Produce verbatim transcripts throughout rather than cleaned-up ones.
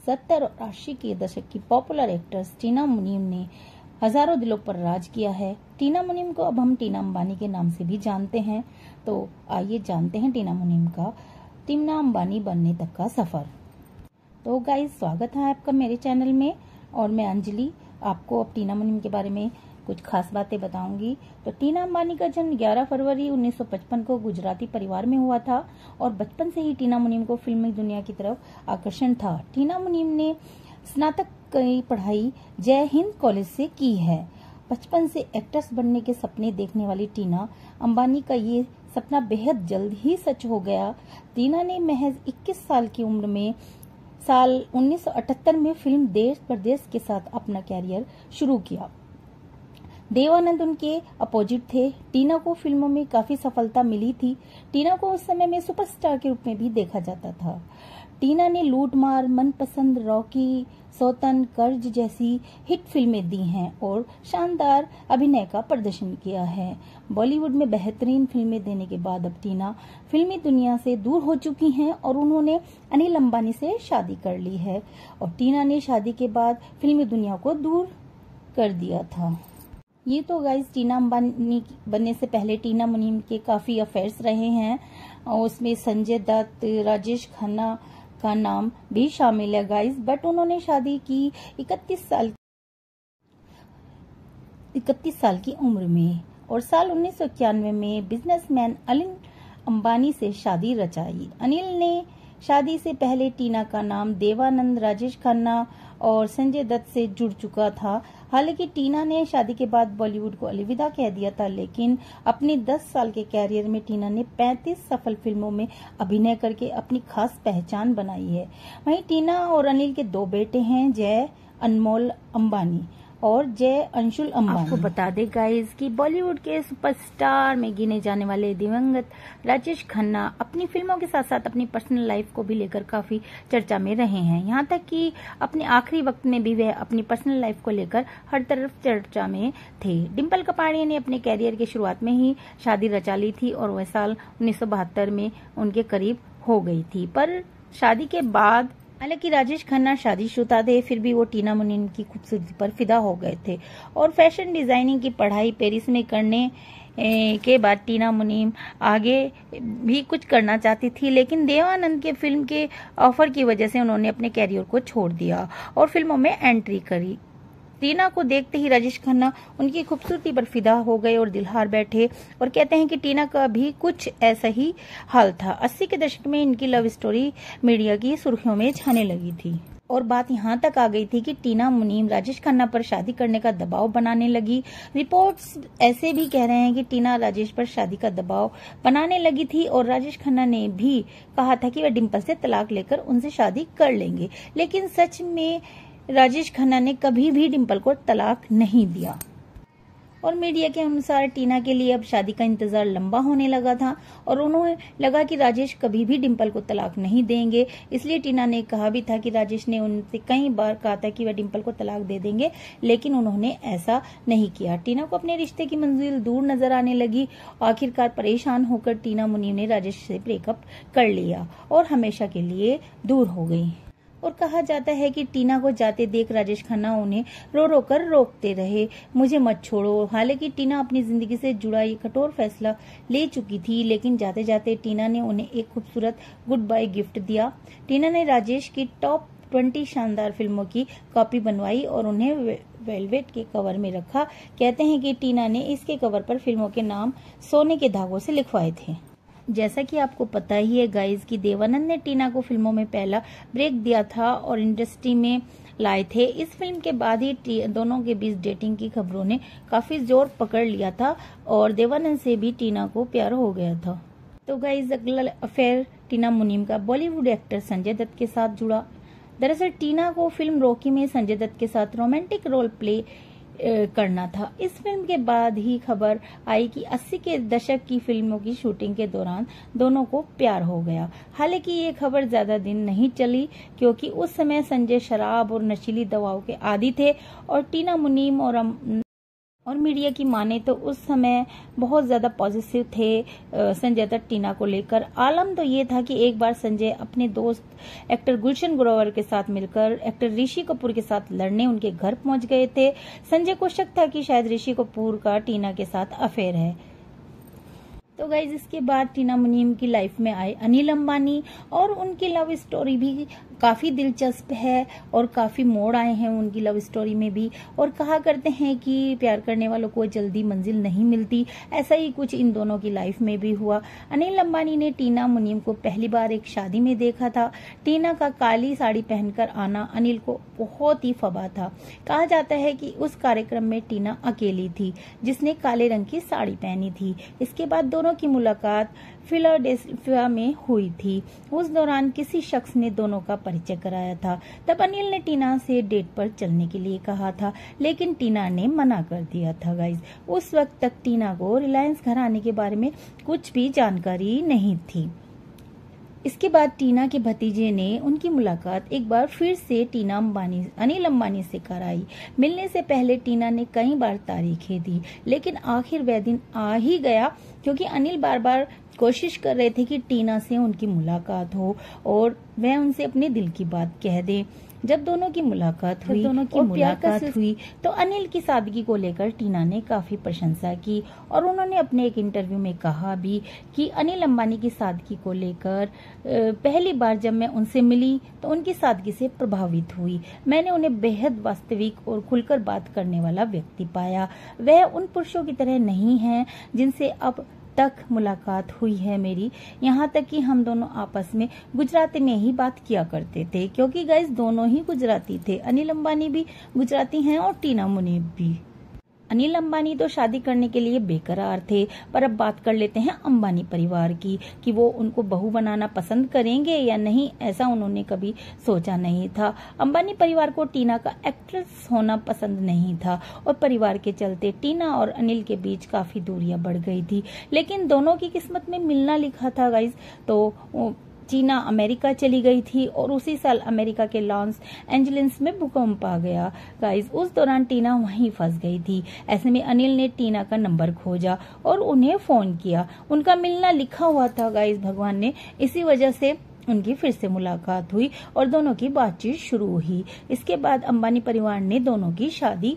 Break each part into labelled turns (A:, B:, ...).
A: सत्तर और अस्सी के दशक की पॉपुलर एक्ट्रेस टीना मुनीम ने हजारों दिलों पर राज किया है। टीना मुनीम को अब हम टीना अंबानी के नाम से भी जानते हैं। तो आइए जानते हैं टीना मुनीम का टीना अंबानी बनने तक का सफर। तो गाइस, स्वागत है आपका मेरे चैनल में और मैं अंजलि आपको अब टीना मुनीम के बारे में कुछ खास बातें बताऊंगी। तो टीना अंबानी का जन्म ग्यारह फरवरी उन्नीस सौ पचपन को गुजराती परिवार में हुआ था और बचपन से ही टीना मुनीम को फिल्मी दुनिया की तरफ आकर्षण था। टीना मुनीम ने स्नातक की पढ़ाई जय हिंद कॉलेज से की है। बचपन से एक्ट्रेस बनने के सपने देखने वाली टीना अंबानी का ये सपना बेहद जल्द ही सच हो गया। टीना ने महज इक्कीस साल की उम्र में साल उन्नीस सौ अठहत्तर में फिल्म देश परदेश के साथ अपना कैरियर शुरू किया। देवानंद उनके अपोजिट थे। टीना को फिल्मों में काफी सफलता मिली थी। टीना को उस समय में सुपरस्टार के रूप में भी देखा जाता था। टीना ने लूट मार, मनपसंद, रॉकी, सौतन, कर्ज जैसी हिट फिल्में दी हैं और शानदार अभिनय का प्रदर्शन किया है। बॉलीवुड में बेहतरीन फिल्में देने के बाद अब टीना फिल्मी दुनिया से दूर हो चुकी हैं और उन्होंने अनिल अंबानी से शादी कर ली है और टीना ने शादी के बाद फिल्मी दुनिया को दूर कर दिया था। ये तो गाइस टीना अंबानी बनने से पहले टीना मुनीम के काफी अफेयर्स रहे हैं और उसमें संजय दत्त, राजेश खन्ना का नाम भी शामिल है गाइस। बट उन्होंने शादी की इकतीस साल इकतीस साल की उम्र में और साल उन्नीस सौ इक्यानवे में बिजनेसमैन अनिल अंबानी से शादी रचाई। अनिल ने शादी से पहले टीना का नाम देवानंद, राजेश खन्ना और संजय दत्त से जुड़ चुका था। हालांकि टीना ने शादी के बाद बॉलीवुड को अलविदा कह दिया था, लेकिन अपने दस साल के कैरियर में टीना ने पैंतीस सफल फिल्मों में अभिनय करके अपनी खास पहचान बनाई है। वहीं टीना और अनिल के दो बेटे हैं, जय अनमोल अंबानी और जय अंशुल अंबानी। आपको बता दें गाइस कि बॉलीवुड के सुपरस्टार में गिने जाने वाले दिवंगत राजेश खन्ना अपनी फिल्मों के साथ साथ अपनी पर्सनल लाइफ को भी लेकर काफी चर्चा में रहे हैं। यहाँ तक कि अपने आखिरी वक्त में भी वह अपनी पर्सनल लाइफ को लेकर हर तरफ चर्चा में थे। डिम्पल कपाड़िया ने अपने कैरियर की शुरुआत में ही शादी रचा ली थी और वह साल उन्नीस सौ बहत्तर में उनके करीब हो गई थी। पर शादी के बाद हालांकि राजेश खन्ना शादीशुदा थे, फिर भी वो टीना मुनीम की खूबसूरती पर फिदा हो गए थे और फैशन डिजाइनिंग की पढ़ाई पेरिस में करने के बाद टीना मुनीम आगे भी कुछ करना चाहती थी, लेकिन देवानंद के फिल्म के ऑफर की वजह से उन्होंने अपने कैरियर को छोड़ दिया और फिल्मों में एंट्री करी। टीना को देखते ही राजेश खन्ना उनकी खूबसूरती पर फिदा हो गए और दिल हार बैठे और कहते हैं कि टीना का भी कुछ ऐसा ही हाल था। अस्सी के दशक में इनकी लव स्टोरी मीडिया की सुर्खियों में छाने लगी थी और बात यहाँ तक आ गई थी कि टीना मुनीम राजेश खन्ना पर शादी करने का दबाव बनाने लगी। रिपोर्ट्स ऐसे भी कह रहे हैं कि टीना राजेश पर शादी का दबाव बनाने लगी थी और राजेश खन्ना ने भी कहा था कि वह डिम्पल से तलाक लेकर उनसे शादी कर लेंगे, लेकिन सच में राजेश खन्ना ने कभी भी डिम्पल को तलाक नहीं दिया और मीडिया के अनुसार टीना के लिए अब शादी का इंतजार लंबा होने लगा था और उन्हें लगा कि राजेश कभी भी डिम्पल को तलाक नहीं देंगे। इसलिए टीना ने कहा भी था कि राजेश ने उनसे कई बार कहा था कि वह डिम्पल को तलाक दे देंगे, लेकिन उन्होंने ऐसा नहीं किया। टीना को अपने रिश्ते की मंजिल दूर नजर आने लगी। आखिरकार परेशान होकर टीना मुनीम ने राजेश से ब्रेकअप कर लिया और हमेशा के लिए दूर हो गई और कहा जाता है कि टीना को जाते देख राजेश खन्ना उन्हें रो रो कर रोकते रहे, मुझे मत छोड़ो। हालांकि टीना अपनी जिंदगी से जुड़ा ये कठोर फैसला ले चुकी थी, लेकिन जाते जाते टीना ने उन्हें एक खूबसूरत गुड बाय गिफ्ट दिया। टीना ने राजेश की टॉप ट्वेंटी शानदार फिल्मों की कॉपी बनवाई और उन्हें वेलवेट के कवर में रखा। कहते हैं कि टीना ने इसके कवर पर फिल्मों के नाम सोने के धागों से लिखवाए थे। जैसा कि आपको पता ही है गाइस कि देवानंद ने टीना को फिल्मों में पहला ब्रेक दिया था और इंडस्ट्री में लाए थे। इस फिल्म के बाद ही दोनों के बीच डेटिंग की खबरों ने काफी जोर पकड़ लिया था और देवानंद से भी टीना को प्यार हो गया था। तो गाइस अगला अफेयर टीना मुनीम का बॉलीवुड एक्टर संजय दत्त के साथ जुड़ा। दरअसल टीना को फिल्म रॉकी में संजय दत्त के साथ रोमांटिक रोल प्ले करना था। इस फिल्म के बाद ही खबर आई कि अस्सी के दशक की फिल्मों की शूटिंग के दौरान दोनों को प्यार हो गया। हालांकि ये खबर ज्यादा दिन नहीं चली क्योंकि उस समय संजय शराब और नशीली दवाओं के आदी थे और टीना मुनीम और और मीडिया की माने तो उस समय बहुत ज्यादा पॉजिटिव थे संजय दत्त टीना को लेकर। आलम तो ये था कि एक बार संजय अपने दोस्त एक्टर गुलशन ग्रोवर के साथ मिलकर एक्टर ऋषि कपूर के साथ लड़ने उनके घर पहुंच गए थे। संजय को शक था कि शायद ऋषि कपूर का टीना के साथ अफेयर है। तो गाइज इसके बाद टीना मुनीम की लाइफ में आए अनिल अंबानी और उनकी लव स्टोरी भी काफी दिलचस्प है और काफी मोड़ आए हैं उनकी लव स्टोरी में भी। और कहा करते हैं कि प्यार करने वालों को जल्दी मंजिल नहीं मिलती, ऐसा ही कुछ इन दोनों की लाइफ में भी हुआ। अनिल अंबानी ने टीना मुनीम को पहली बार एक शादी में देखा था। टीना का काली साड़ी पहनकर आना अनिल को बहुत ही फबा था। कहा जाता है कि उस कार्यक्रम में टीना अकेली थी जिसने काले रंग की साड़ी पहनी थी। इसके बाद दोनों की मुलाकात फिलाडेल्फिया में हुई थी। उस दौरान किसी शख्स ने दोनों का परिचय कराया था। तब अनिल ने टीना से डेट पर चलने के लिए कहा था, लेकिन टीना ने मना कर दिया था। गाइज उस वक्त तक टीना को रिलायंस घराने के बारे में कुछ भी जानकारी नहीं थी। इसके बाद टीना के भतीजे ने उनकी मुलाकात एक बार फिर से टीना अंबानी अनिल अंबानी से कराई। मिलने से पहले टीना ने कई बार तारीखें दी, लेकिन आखिर वह दिन आ ही गया क्योंकि अनिल बार बार कोशिश कर रहे थे कि टीना से उनकी मुलाकात हो और वह उनसे अपने दिल की बात कह दे। जब दोनों की मुलाकात हुई दोनों की मुलाकात हुई तो अनिल की सादगी को लेकर टीना ने काफी प्रशंसा की और उन्होंने अपने एक इंटरव्यू में कहा भी कि अनिल अंबानी की सादगी को लेकर पहली बार जब मैं उनसे मिली तो उनकी सादगी से प्रभावित हुई। मैंने उन्हें बेहद वास्तविक और खुलकर बात करने वाला व्यक्ति पाया। वह उन पुरुषों की तरह नहीं है जिनसे अब तक मुलाकात हुई है मेरी। यहाँ तक कि हम दोनों आपस में गुजराती में ही बात किया करते थे क्योंकि गाइस दोनों ही गुजराती थे। अनिल अंबानी भी गुजराती हैं और टीना मुनीम भी। अनिल अंबानी तो शादी करने के लिए बेकरार थे, पर अब बात कर लेते हैं अंबानी परिवार की कि वो उनको बहू बनाना पसंद करेंगे या नहीं। ऐसा उन्होंने कभी सोचा नहीं था। अंबानी परिवार को टीना का एक्ट्रेस होना पसंद नहीं था और परिवार के चलते टीना और अनिल के बीच काफी दूरियां बढ़ गई थी। लेकिन दोनों की किस्मत में मिलना लिखा था गाइज। तो टीना अमेरिका चली गई थी और उसी साल अमेरिका के लॉस एंजलिस में भूकंप आ गया। गाइस उस दौरान टीना वहीं फंस गई थी। ऐसे में अनिल ने टीना का नंबर खोजा और उन्हें फोन किया। उनका मिलना लिखा हुआ था गाइस भगवान ने, इसी वजह से उनकी फिर से मुलाकात हुई और दोनों की बातचीत शुरू हुई। इसके बाद अंबानी परिवार ने दोनों की शादी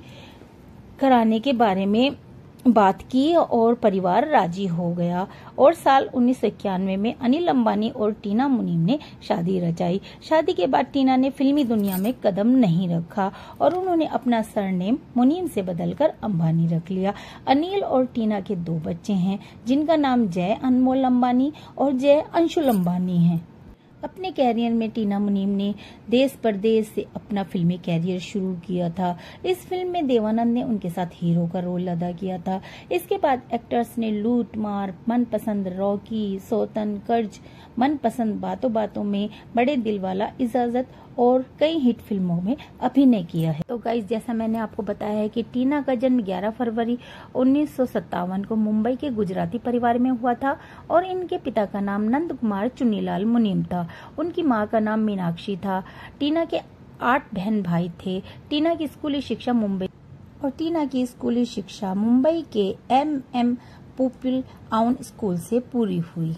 A: कराने के बारे में बात की और परिवार राजी हो गया और साल उन्नीस सौ इक्यानवे में अनिल अंबानी और टीना मुनीम ने शादी रचाई। शादी के बाद टीना ने फिल्मी दुनिया में कदम नहीं रखा और उन्होंने अपना सरनेम मुनीम से बदलकर अंबानी रख लिया। अनिल और टीना के दो बच्चे हैं जिनका नाम जय अनमोल अंबानी और जय अंशुल अंबानी है। अपने कैरियर में टीना मुनीम ने देश परदेश से अपना फिल्मी कैरियर शुरू किया था। इस फिल्म में देवानंद ने उनके साथ हीरो का रोल अदा किया था। इसके बाद एक्टर्स ने लूट मार, मनपसंद रॉकी, सौतन, कर्ज, मनपसंद बातों बातों में, बड़े दिल वाला, इजाजत और कई हिट फिल्मों में अभिनय किया है। तो गाइस जैसा मैंने आपको बताया है कि टीना का जन्म ग्यारह फरवरी उन्नीस सौ सत्तावन को मुंबई के गुजराती परिवार में हुआ था और इनके पिता का नाम नंद कुमार चुन्नीलाल मुनीम था। उनकी मां का नाम मीनाक्षी था। टीना के आठ बहन भाई थे। टीना की स्कूली शिक्षा मुंबई और टीना की स्कूली शिक्षा मुंबई के M M pupil own school से पूरी हुई।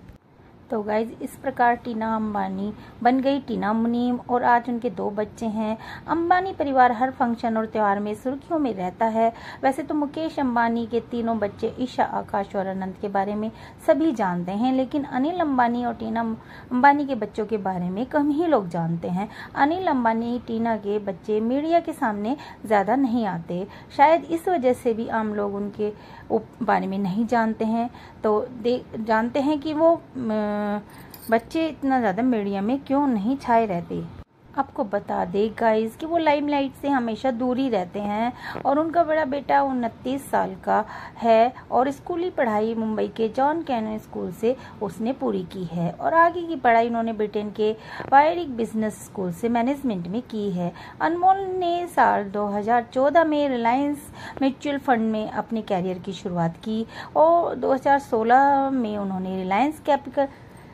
A: तो गाइज इस प्रकार टीना अंबानी बन गई टीना मुनीम और आज उनके दो बच्चे हैं। अंबानी परिवार हर फंक्शन और त्योहार में सुर्खियों में रहता है। वैसे तो मुकेश अंबानी के तीनों बच्चे ईशा, आकाश और अनंत के बारे में सभी जानते हैं, लेकिन अनिल अंबानी और टीना अंबानी के बच्चों के बारे में कम ही लोग जानते हैं। अनिल अंबानी टीना के बच्चे मीडिया के सामने ज्यादा नहीं आते, शायद इस वजह से भी आम लोग उनके बारे में नहीं जानते हैं। तो देख जानते हैं कि वो बच्चे इतना ज़्यादा मीडिया में क्यों नहीं छाए रहते। आपको बता दे गाइस कि वो लाइमलाइट से हमेशा दूर ही रहते हैं और उनका बड़ा बेटा उनतीस साल का है और स्कूली पढ़ाई मुंबई के जॉन कैनन स्कूल से उसने पूरी की है और आगे की पढ़ाई उन्होंने ब्रिटेन के वायरिक बिजनेस स्कूल से मैनेजमेंट में की है। अनमोल ने साल दो हज़ार चौदह में रिलायंस म्यूचुअल फंड में अपने कैरियर की शुरुआत की और दो हज़ार सोलह में उन्होंने रिलायंस कैपिटल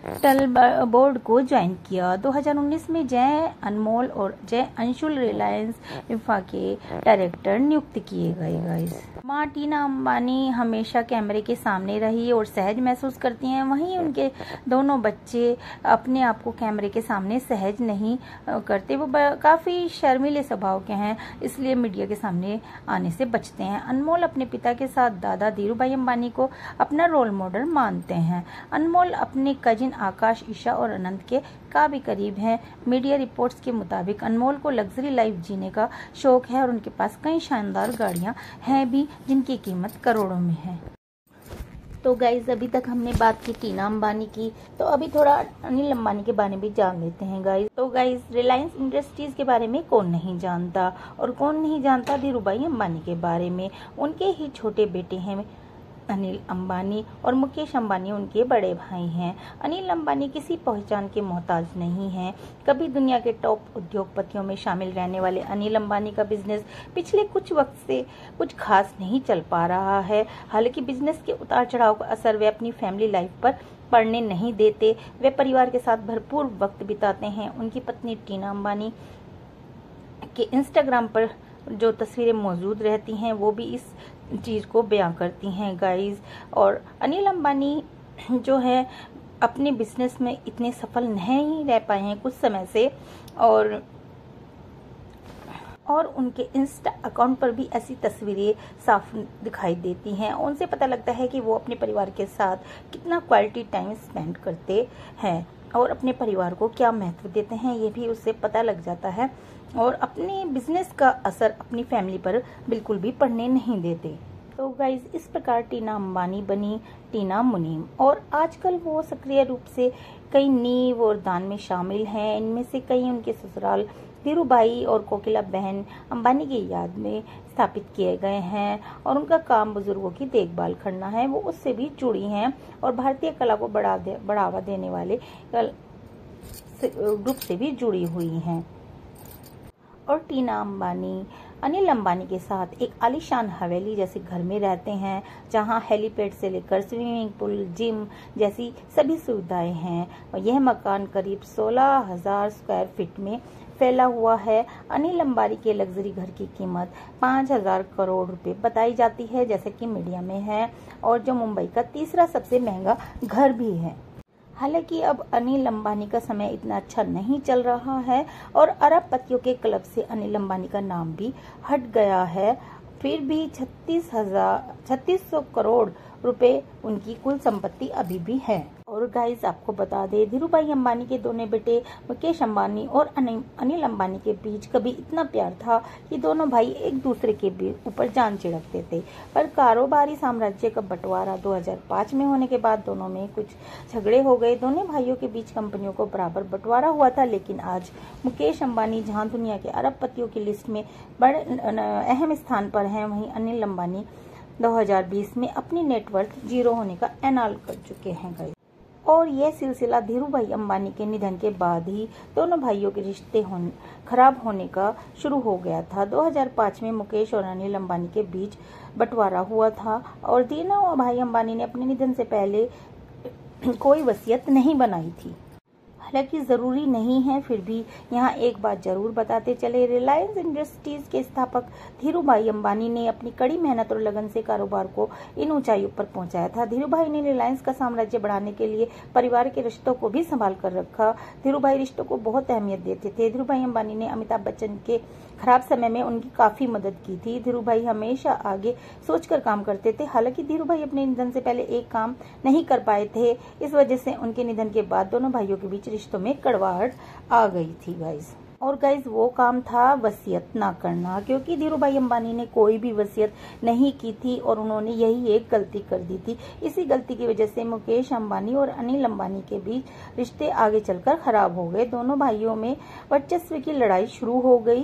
A: टल बोर्ड को ज्वाइन किया। दो हज़ार उन्नीस में जय अनमोल और जय अंशुल रिलायंस इंफ्रा के डायरेक्टर नियुक्त किए गए। गाइस माँ टीना अंबानी हमेशा कैमरे के सामने रही और सहज महसूस करती हैं, वहीं उनके दोनों बच्चे अपने आप को कैमरे के सामने सहज नहीं करते। वो काफ़ी शर्मीले स्वभाव के हैं, इसलिए मीडिया के सामने आने से बचते हैं। अनमोल अपने पिता के साथ दादा धीरूभाई अंबानी को अपना रोल मॉडल मानते हैं। अनमोल अपने कजिन आकाश, ईशा और अनंत के काफी करीब हैं। मीडिया रिपोर्ट्स के मुताबिक अनमोल को लग्जरी लाइफ जीने का शौक है और उनके पास कई शानदार गाड़ियां हैं भी, जिनकी कीमत करोड़ों में है। तो गाइज अभी तक हमने बात की टीना अंबानी की, तो अभी थोड़ा अनिल अंबानी के बारे में भी जान लेते हैं गाइज। तो गाइज रिलायंस इंडस्ट्रीज के बारे में कौन नहीं जानता, और कौन नहीं जानता धीरूभाई अंबानी के बारे में। उनके ही छोटे बेटे हैं अनिल अंबानी और मुकेश अंबानी उनके बड़े भाई हैं। अनिल अंबानी किसी पहचान के मोहताज नहीं हैं। कभी दुनिया के टॉप उद्योगपतियों में शामिल रहने वाले अनिल अंबानी का बिजनेस पिछले कुछ वक्त से कुछ खास नहीं चल पा रहा है। हालांकि बिजनेस के उतार चढ़ाव का असर वे अपनी फैमिली लाइफ पर पड़ने नहीं देते। वे परिवार के साथ भरपूर वक्त बिताते हैं। उनकी पत्नी टीना अंबानी के इंस्टाग्राम पर जो तस्वीरें मौजूद रहती हैं वो भी इस चीज़ को बयां करती हैं गाइज। और अनिल अंबानी जो है अपने बिजनेस में इतने सफल नहीं रह पाए हैं कुछ समय से, और और उनके इंस्टा अकाउंट पर भी ऐसी तस्वीरें साफ दिखाई देती हैं। उनसे पता लगता है कि वो अपने परिवार के साथ कितना क्वालिटी टाइम स्पेंड करते हैं और अपने परिवार को क्या महत्व देते हैं, ये भी उससे पता लग जाता है। और अपने बिजनेस का असर अपनी फैमिली पर बिल्कुल भी पड़ने नहीं देते। तो गाइज इस प्रकार टीना अंबानी बनी टीना मुनीम, और आजकल वो सक्रिय रूप से कई नींव और दान में शामिल हैं। इनमें से कई उनके ससुराल धीरूभाई और कोकिला बहन अंबानी की याद में स्थापित किए गए हैं, और उनका काम बुजुर्गों की देखभाल करना है। वो उससे भी जुड़ी हैं और भारतीय कला को बढ़ा दे, बढ़ावा देने वाले ग्रुप से भी जुड़ी हुई हैं। और टीना अंबानी अनिल अंबानी के साथ एक आलीशान हवेली जैसे घर में रहते हैं, जहां हेलीपैड से लेकर स्विमिंग पूल, जिम जैसी सभी सुविधाएं हैं। और यह मकान करीब सोलह हजार स्क्वायर फीट में फैला हुआ है। अनिल अंबानी के लग्जरी घर की कीमत पाँच हजार करोड़ रुपए बताई जाती है, जैसे कि मीडिया में है, और जो मुंबई का तीसरा सबसे महंगा घर भी है। हालांकि अब अनिल अंबानी का समय इतना अच्छा नहीं चल रहा है और अरबपतियों के क्लब से अनिल अंबानी का नाम भी हट गया है। फिर भी छत्तीस हजार छत्तीस सौ करोड़ रुपए उनकी कुल संपत्ति अभी भी है। और गाइस आपको बता दें, धीरूभाई अंबानी के दोनों बेटे मुकेश अंबानी और अनिल अंबानी के बीच कभी इतना प्यार था कि दोनों भाई एक दूसरे के ऊपर जान छिड़कते थे। पर कारोबारी साम्राज्य का बंटवारा दो हज़ार पाँच में होने के बाद दोनों में कुछ झगड़े हो गए। दोनों भाइयों के बीच कंपनियों को बराबर बंटवारा हुआ था, लेकिन आज मुकेश अंबानी जहां दुनिया के अरबपतियों की लिस्ट में बड़े अहम स्थान पर हैं, वहीं अनिल अंबानी दो हज़ार बीस में अपनी नेटवर्थ जीरो होने का ऐलान कर चुके हैं गाइस। और यह सिलसिला धीरूभाई अंबानी के निधन के बाद ही दोनों भाइयों के रिश्ते होने खराब होने का शुरू हो गया था। दो हज़ार पाँच में मुकेश और अनिल अंबानी के बीच बंटवारा हुआ था और तीनों भाई अंबानी ने अपने निधन से पहले कोई वसीयत नहीं बनाई थी। हालांकि जरूरी नहीं है, फिर भी यहाँ एक बात जरूर बताते चले। रिलायंस इंडस्ट्रीज के स्थापक धीरूभाई अंबानी ने अपनी कड़ी मेहनत और लगन से कारोबार को इन ऊंचाइयों पर पहुंचाया था। धीरूभाई ने रिलायंस का साम्राज्य बढ़ाने के लिए परिवार के रिश्तों को भी संभाल कर रखा। धीरूभाई रिश्तों को बहुत अहमियत देते थे। धीरूभाई अंबानी ने अमिताभ बच्चन के खराब समय में उनकी काफी मदद की थी। धीरूभाई हमेशा आगे सोचकर काम करते थे। हालांकि धीरूभाई अपने निधन से पहले एक काम नहीं कर पाए थे, इस वजह से उनके निधन के बाद दोनों भाइयों के बीच रिश्तों में कड़वाहट आ गई थी गाइस। और गाइस वो काम था वसीयत ना करना, क्योंकि धीरूभाई अंबानी ने कोई भी वसीयत नहीं की थी और उन्होंने यही एक गलती कर दी थी। इसी गलती की वजह से मुकेश अंबानी और अनिल अंबानी के बीच रिश्ते आगे चलकर खराब हो गए। दोनों भाइयों में वर्चस्व की लड़ाई शुरू हो गई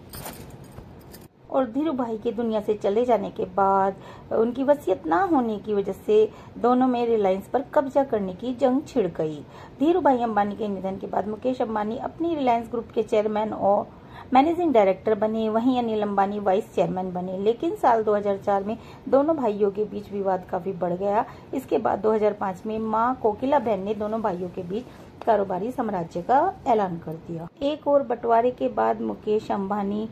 A: और धीरूभाई के दुनिया से चले जाने के बाद उनकी वसीयत ना होने की वजह से दोनों में रिलायंस पर कब्जा करने की जंग छिड़ गई। धीरूभाई अंबानी के निधन के बाद मुकेश अंबानी अपनी रिलायंस ग्रुप के चेयरमैन और मैनेजिंग डायरेक्टर बने, वहीं अनिल अंबानी वाइस चेयरमैन बने। लेकिन साल दो हज़ार चार में दोनों भाइयों के बीच विवाद काफी बढ़ गया। इसके बाद दो हज़ार पाँच में मां कोकिलाबेन ने दोनों भाइयों के बीच कारोबारी साम्राज्य का ऐलान कर दिया। एक और बंटवारे के बाद मुकेश अंबानी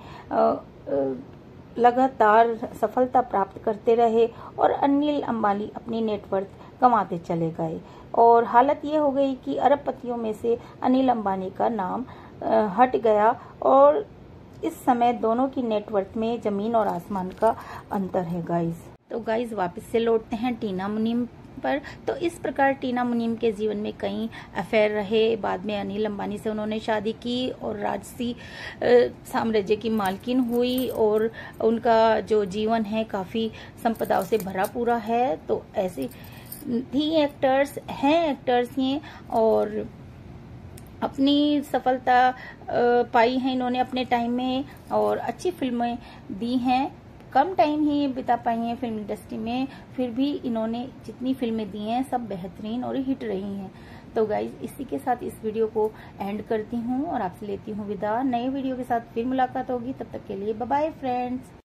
A: लगातार सफलता प्राप्त करते रहे और अनिल अंबानी अपनी नेटवर्थ कमाते चले गए और हालत ये हो गई कि अरबपतियों में से अनिल अंबानी का नाम हट गया और इस समय दोनों की नेटवर्थ में जमीन और आसमान का अंतर है गाइस। तो गाइस वापस से लौटते हैं टीना मुनीम पर। तो इस प्रकार टीना मुनीम के जीवन में कई अफेयर रहे। बाद में अनिल अंबानी से उन्होंने शादी की और राजसी साम्राज्य की मालकिन हुई और उनका जो जीवन है काफी संपदाओं से भरा पूरा है। तो ऐसे थी एक्टर्स हैं एक्टर्स ये और अपनी सफलता पाई है इन्होंने अपने टाइम में और अच्छी फिल्में दी हैं। कम टाइम ही बिता पाई हैं फिल्म इंडस्ट्री में, फिर भी इन्होंने जितनी फिल्में दी हैं सब बेहतरीन और हिट रही हैं। तो गाइज इसी के साथ इस वीडियो को एंड करती हूँ और आपसे लेती हूँ विदा। नए वीडियो के साथ फिर मुलाकात होगी, तब तक के लिए बाय बाय फ्रेंड्स।